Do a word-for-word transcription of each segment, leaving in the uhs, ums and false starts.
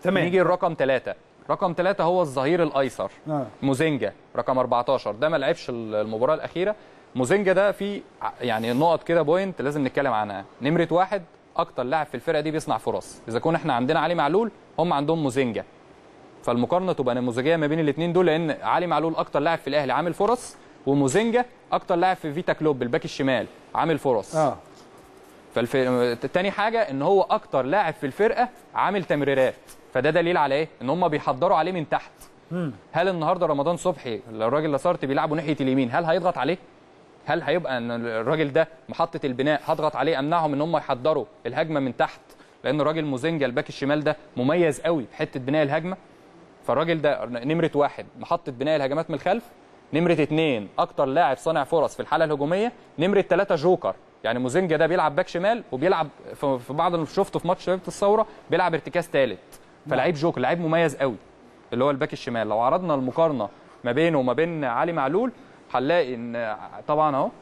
تمام. نيجي الرقم ثلاثة. رقم ثلاثة هو الظهير الايسر آه. موزينجا رقم أربعتاشر، ده ما لعبش المباراه الاخيره. موزينجا ده في يعني نقط كده بوينت لازم نتكلم عنها. نمره واحد، اكتر لاعب في الفرقه دي بيصنع فرص. اذا كنا احنا عندنا علي معلول، هم عندهم موزينجا، فالمقارنه تبقى نموذجيه ما بين الاثنين دول، لان علي معلول اكتر لاعب في الاهلي عامل فرص، وموزينجا اكتر لاعب في فيتا كلوب الباك الشمال عامل فرص. اه فالف... تاني حاجه ان هو اكتر لاعب في الفرقه عامل تمريرات، فده دليل على ايه؟ ان هم بيحضروا عليه من تحت. مم. هل النهارده رمضان صبحي الراجل لاسارتي بيلعبه ناحيه اليمين، هل هيضغط عليه؟ هل هيبقى ان الراجل ده محطه البناء هضغط عليه امنعهم ان هم يحضروا الهجمه من تحت؟ لان الراجل موزينجا الباك الشمال ده مميز قوي في حته بناء الهجمه. فالراجل ده نمره واحد محطه بناء الهجمات من الخلف، نمره اثنين اكتر لاعب صانع فرص في الحاله الهجوميه، نمره ثلاثه جوكر. يعني موزينجا ده بيلعب باك شمال وبيلعب في بعض اللي شفته في ماتش شباب الثوره بيلعب ارتكاز ثالث، فلعيب جوكر، لعيب مميز قوي اللي هو الباك الشمال. لو عرضنا المقارنه ما بينه وما بين علي معلول هنلاقي ان طبعا اهو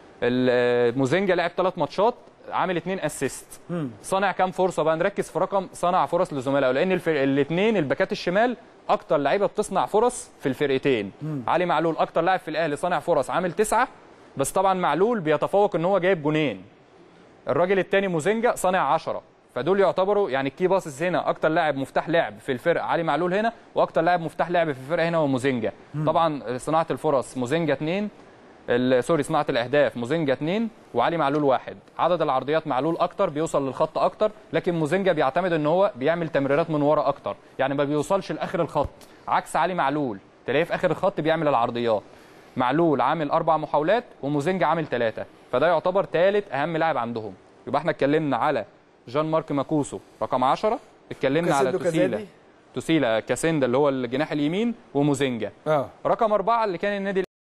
موزينجا لعب ثلاث ماتشات عامل اثنين اسيست. صنع كام فرصه بقى؟ نركز في رقم صنع فرص لزملائه، لان الاثنين الباكات الشمال اكتر لعيبه بتصنع فرص في الفرقتين. مم. علي معلول اكتر لاعب في الاهلي صانع فرص عامل تسعة، بس طبعا معلول بيتفوق ان هو جايب جونين. الراجل الثاني موزينجا صانع عشرة، فدول يعتبروا يعني الكي باسز هنا اكتر لاعب مفتاح لعب في الفرقه علي معلول هنا، واكتر لاعب مفتاح لعب في الفرقه هنا هو موزينجا. مم. طبعا صناعه الفرص موزينجا اثنين، سوري صناعه الاهداف موزينجا اثنين وعلي معلول واحد. عدد العرضيات معلول اكتر، بيوصل للخط اكتر، لكن موزينجا بيعتمد ان هو بيعمل تمريرات من ورا اكتر، يعني ما بيوصلش لاخر الخط، عكس علي معلول تلاقيه في اخر الخط بيعمل العرضيات. معلول عامل اربع محاولات وموزينجا عامل ثلاثه، فده يعتبر ثالث اهم لاعب عندهم. يبقى احنا اتكلمنا على جان مارك ماكوسو رقم عشرة، اتكلمنا على توسيلا توسيلا كاسيندا اللي هو الجناح اليمين، وموزينجا. اه رقم أربعة اللي كان النادي